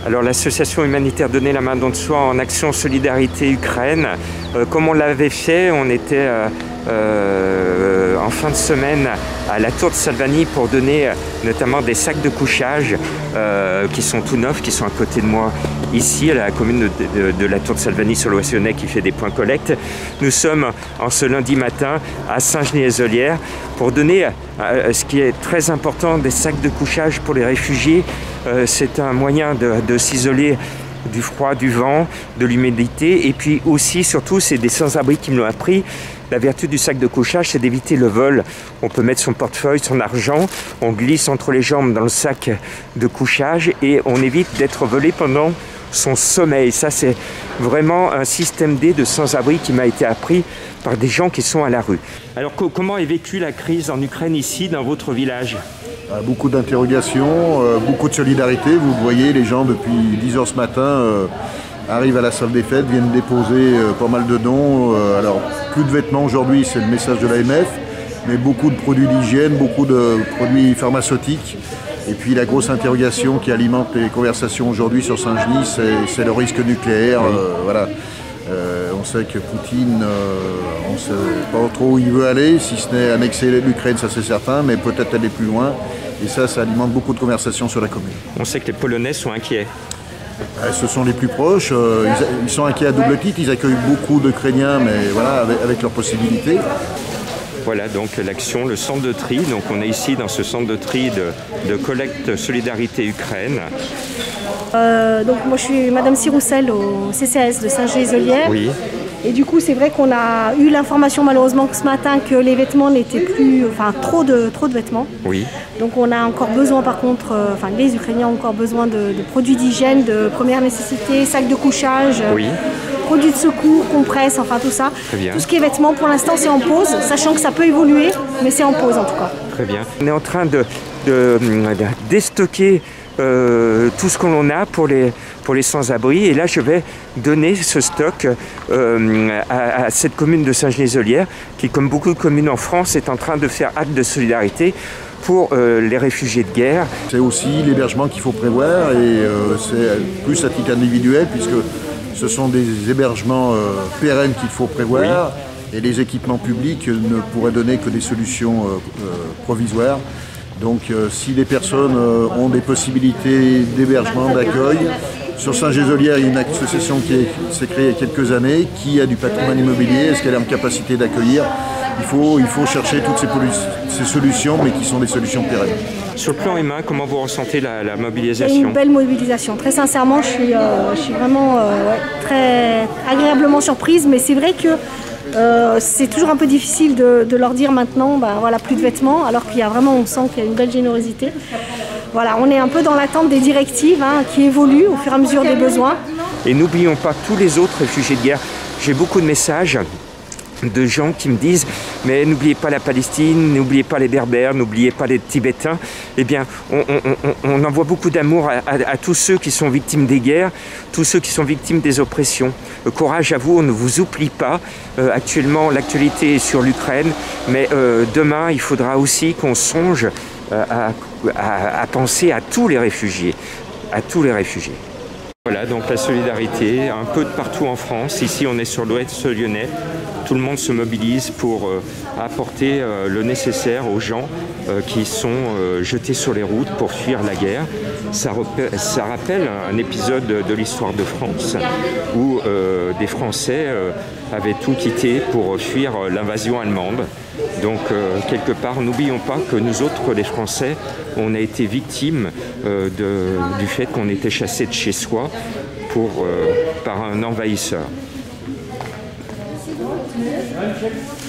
Alors l'association humanitaire Donner la main don de soi en action solidarité Ukraine, comme on l'avait fait, on était en fin de semaine à la Tour de Salvani pour donner notamment des sacs de couchage qui sont tout neufs, qui sont à côté de moi ici, à la commune de la Tour de Salvani sur l'Ouest lyonnais qui fait des points collecte. Nous sommes en ce lundi matin à Saint-Genis-lès-Ollières pour donner ce qui est très important, des sacs de couchage pour les réfugiés. C'est un moyen de s'isoler du froid, du vent, de l'humidité, et puis aussi, surtout, c'est des sans-abri qui me l'ont appris. La vertu du sac de couchage, c'est d'éviter le vol. On peut mettre son portefeuille, son argent, on glisse entre les jambes dans le sac de couchage et on évite d'être volé pendant son sommeil. Ça, c'est vraiment un système D de sans-abri qui m'a été appris par des gens qui sont à la rue. Alors, comment est vécue la crise en Ukraine ici, dans votre village ? Beaucoup d'interrogations, beaucoup de solidarité. Vous voyez, les gens depuis 10 h ce matin arrivent à la salle des fêtes, viennent déposer pas mal de dons. Alors, plus de vêtements aujourd'hui, c'est le message de l'AMF, mais beaucoup de produits d'hygiène, beaucoup de produits pharmaceutiques. Et puis la grosse interrogation qui alimente les conversations aujourd'hui sur Saint-Genis, c'est le risque nucléaire. Oui. Voilà. On sait que Poutine, on ne sait pas trop où il veut aller, si ce n'est annexer l'Ukraine, ça c'est certain, mais peut-être aller plus loin. Et ça alimente beaucoup de conversations sur la commune. On sait que les Polonais sont inquiets. Ce sont les plus proches. Ils sont inquiets à double titre. Ils accueillent beaucoup d'Ukrainiens, mais voilà, avec leurs possibilités. Voilà donc l'action, le centre de tri. Donc on est ici dans ce centre de tri de collecte Solidarité Ukraine. Donc moi je suis Madame Siroussel au CCAS de Saint-Genis-lès-Ollières. Oui. Et du coup c'est vrai qu'on a eu l'information malheureusement ce matin que les vêtements n'étaient plus, enfin trop de vêtements. Oui. Donc on a encore besoin par contre, les Ukrainiens ont encore besoin de produits d'hygiène, de première nécessité, sacs de couchage. Oui. Produits de secours, compresses, enfin tout ça. Très bien. Tout ce qui est vêtements, pour l'instant, c'est en pause, sachant que ça peut évoluer, mais c'est en pause en tout cas. Très bien. On est en train de déstocker tout ce que l'on a pour les sans-abri. Et là, je vais donner ce stock à cette commune de Saint-Genis-lès-Ollières qui, comme beaucoup de communes en France, est en train de faire acte de solidarité pour les réfugiés de guerre. C'est aussi l'hébergement qu'il faut prévoir et c'est plus à titre individuel puisque ce sont des hébergements pérennes qu'il faut prévoir. Oui. Et les équipements publics ne pourraient donner que des solutions provisoires. Donc si les personnes ont des possibilités d'hébergement, d'accueil, sur Saint-Genis-lès-Ollières, il y a une association qui s'est créée il y a quelques années, qui a du patrimoine immobilier, est-ce qu'elle est en capacité d'accueillir ? Il faut chercher toutes ces solutions, mais qui sont des solutions pérennes. Sur le plan humain, comment vous ressentez la mobilisation ? C'est une belle mobilisation. Très sincèrement, je suis vraiment très agréablement surprise, mais c'est vrai que c'est toujours un peu difficile de leur dire maintenant, voilà, plus de vêtements, alors qu'il y a vraiment, on sent qu'il y a une belle générosité. Voilà, on est un peu dans l'attente des directives qui évoluent au fur et à mesure des besoins. Et n'oublions pas tous les autres réfugiés de guerre. J'ai beaucoup de messages de gens qui me disent « mais n'oubliez pas la Palestine, n'oubliez pas les Berbères, n'oubliez pas les Tibétains ». Eh bien, on envoie beaucoup d'amour à tous ceux qui sont victimes des guerres, tous ceux qui sont victimes des oppressions. Courage à vous, on ne vous oublie pas. Actuellement, l'actualité est sur l'Ukraine, mais demain, il faudra aussi qu'on songe à penser à tous les réfugiés, Voilà, donc la solidarité, un peu de partout en France. Ici, on est sur l'Ouest lyonnais. Tout le monde se mobilise pour apporter le nécessaire aux gens qui sont jetés sur les routes pour fuir la guerre. Ça rappelle un épisode de l'histoire de France où des Français avaient tout quitté pour fuir l'invasion allemande. Donc, quelque part, n'oublions pas que nous autres, les Français, on a été victimes du fait qu'on était chassés de chez soi par un envahisseur.